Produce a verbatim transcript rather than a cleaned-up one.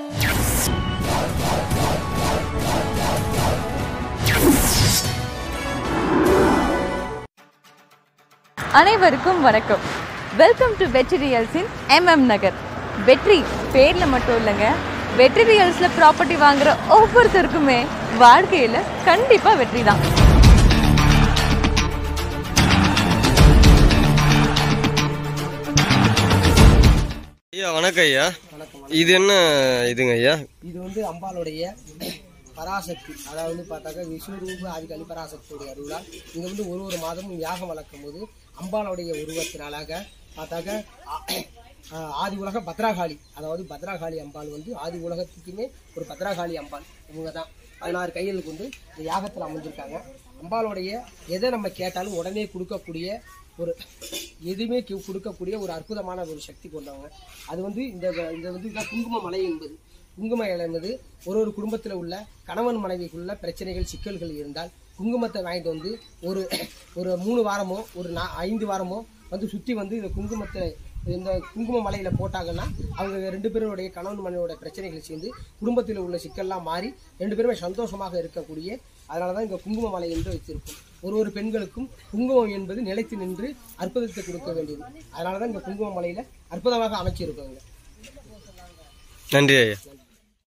அனைவருக்கும் வணக்கம். Welcome to வெற்றி ரியல்ஸின் எம்எம் நகர். வெற்றி பேர்ல மட்டும் இல்லைங்க, வெற்றி ரியல்ஸ்ல ப்ராப்பர்ட்டி வாங்குற ஒவ்வொருத்தருக்குமே வாழ்க்கையில கண்டிப்பா வெற்றி தான். ஐயா வணக்கம் ஐயா. இது என்ன இதுங்க ஐயா? இது வந்து அம்பாளுடைய பராசக்தி, அதாவது பார்த்தாக்கா விஸ்வரூப ஆதிகாலி பராசக்தியுடைய அருளால் இங்கே வந்து ஒரு ஒரு மாதமும் யாகம் வளர்க்கும் போது அம்பாளுடைய உருவத்தினாலாக பார்த்தாக்க ஆதி உலக பத்ராகாளி, அதாவது பத்ராகாளி அம்பாள் வந்து ஆதி உலகத்துக்குமே ஒரு பத்ராகாளி அம்பாள். இவங்க தான் பதினாறு கைகளுக்கு வந்து இந்த யாகத்தில் அமைஞ்சிருக்காங்க. அம்பாளுடைய எதை நம்ம கேட்டாலும் உடனே கொடுக்கக்கூடிய ஒரு எதுவுமே கொடுக்கக்கூடிய ஒரு அற்புதமான ஒரு சக்தி கொண்டவங்க. அது வந்து இந்த இந்த வந்து குங்கும மலை என்பது குங்கும இலை என்பது ஒரு ஒரு குடும்பத்தில் உள்ள கணவன் மனைவிக்குள்ள பிரச்சனைகள் சிக்கல்கள் இருந்தால் குங்குமத்தை வாங்கிட்டு வந்து ஒரு ஒரு மூணு வாரமோ ஒரு நா ஐந்து வாரமோ வந்து சுற்றி வந்து இந்த குங்குமத்தை இந்த குங்கும மலையில போட்டாங்கன்னா அவங்க ரெண்டு பேருடைய கணவன் மனைவியோட பிரச்சனைகள் சேர்ந்து குடும்பத்தில் உள்ள சிக்கல்லாம் மாறி ரெண்டு பேருமே சந்தோஷமாக இருக்கக்கூடிய, அதனாலதான் இந்த குங்கும மலை என்று வச்சிருக்கும். ஒரு ஒரு பெண்களுக்கும் குங்குமம் என்பது நிலைத்து நின்று அற்புதத்தை கொடுக்க வேண்டியது. அதனாலதான் இந்த குங்கும மலையில அற்புதமாக அமைச்சிருக்காங்க. நன்றி ஐயா.